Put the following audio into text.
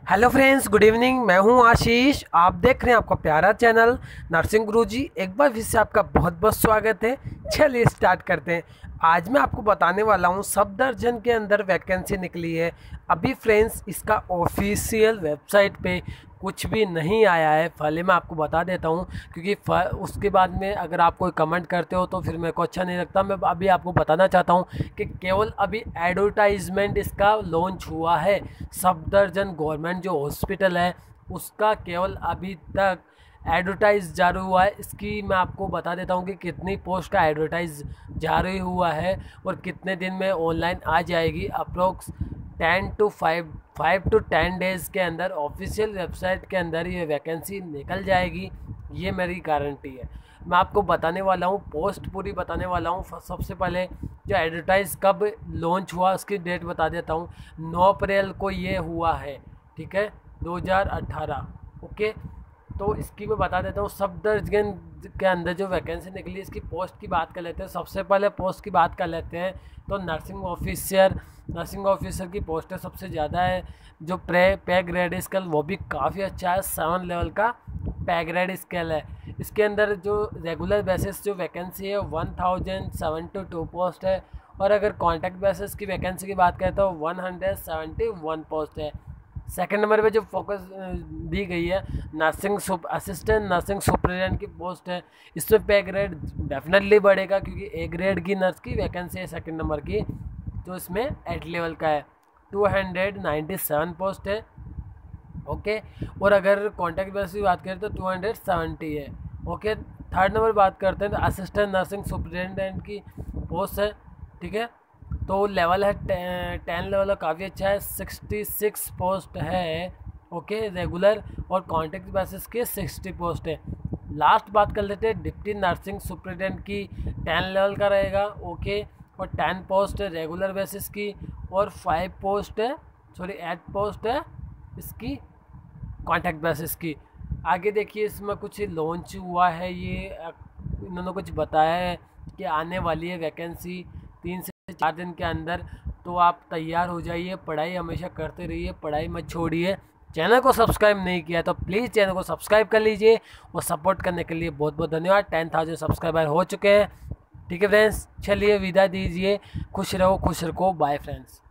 Hello friends, good evening. मैं हूं आशीष। आप देख रहे हैं आपका प्यारा चैनल नर्सिंग गुरुजी। एक बार फिर से आपका बहुत बहुत स्वागत है। चलिए स्टार्ट करते हैं। आज मैं आपको बताने वाला हूं सफदरजंग के अंदर वैकेंसी निकली है। अभी फ्रेंड्स इसका ऑफिशियल वेबसाइट पे कुछ भी नहीं आया है। पहले मैं आपको बता देता हूं, क्योंकि उसके बाद में अगर आप कोई कमेंट करते हो तो फिर मेरे को अच्छा नहीं लगता। मैं अभी आपको बताना चाहता हूं कि केवल अभी एडवर्टाइजमेंट इसका लॉन्च हुआ है। सफदरजंग गवर्नमेंट जो हॉस्पिटल है उसका केवल अभी तक एडवर्टाइज जारी हुआ है। इसकी मैं आपको बता देता हूँ कि कितनी पोस्ट का एडवर्टाइज जारी हुआ है और कितने दिन में ऑनलाइन आ जाएगी। अप्रोक्स 5 to 10 डेज़ के अंदर ऑफिशियल वेबसाइट के अंदर ये वैकेंसी निकल जाएगी, ये मेरी गारंटी है। मैं आपको बताने वाला हूँ, पोस्ट पूरी बताने वाला हूँ। सबसे पहले जो एडवर्टाइज़ कब लॉन्च हुआ उसकी डेट बता देता हूँ। 9 अप्रैल को ये हुआ है, ठीक है, 2018। ओके, तो इसकी मैं बता देता हूँ। सफदरजंग के अंदर जो वैकेंसी निकली, इसकी पोस्ट की बात कर लेते हैं। सबसे पहले पोस्ट की बात कर लेते हैं तो नर्सिंग ऑफिसर की पोस्टें सबसे ज़्यादा है। जो पे ग्रेड स्केल वो भी काफ़ी अच्छा है, 7 लेवल का पे ग्रेड स्केल है। इसके अंदर जो रेगुलर बेसिस जो वैकेंसी है 1072 पोस्ट है, और अगर कॉन्ट्रैक्ट बेसिस की वैकेंसी की बात करें तो 171 पोस्ट है। सेकंड नंबर पे जो फोकस दी गई है असिस्टेंट नर्सिंग सुपरिटेंडेंट की पोस्ट है। इसमें पे ग्रेड डेफिनेटली बढ़ेगा, क्योंकि ए ग्रेड की नर्स की वैकेंसी है सेकंड नंबर की, जो इसमें 8 लेवल का है। 297 पोस्ट है। ओके, और अगर कॉन्टैक्ट बेसिस की बात करें तो 270 है। ओके, थर्ड नंबर बात करते हैं तो असिस्टेंट नर्सिंग सुपरिटेंडेंट की पोस्ट है, ठीक है। तो लेवल है 10 लेवल काफ़ी अच्छा है, 66 पोस्ट है। ओके, रेगुलर और कॉन्ट्रैक्ट बेसिस के 60 पोस्ट है। लास्ट बात कर लेते हैं डिप्टी नर्सिंग सुपरिटेंडेंट की, 10 लेवल का रहेगा। ओके, और 10 पोस्ट है रेगुलर बेसिस की, और 8 पोस्ट है इसकी कॉन्ट्रैक्ट बेसिस की। आगे देखिए, इसमें कुछ लॉन्च हुआ है, ये इन्होंने कुछ बताया है कि आने वाली है वैकेंसी 3 से 4 दिन के अंदर। तो आप तैयार हो जाइए, पढ़ाई हमेशा करते रहिए, पढ़ाई मत छोड़िए। चैनल को सब्सक्राइब नहीं किया तो प्लीज़ चैनल को सब्सक्राइब कर लीजिए, और सपोर्ट करने के लिए बहुत बहुत धन्यवाद। 10,000 सब्सक्राइबर हो चुके हैं, ठीक है फ्रेंड्स। चलिए विदा दीजिए, खुश रहो खुश रखो, बाय फ्रेंड्स।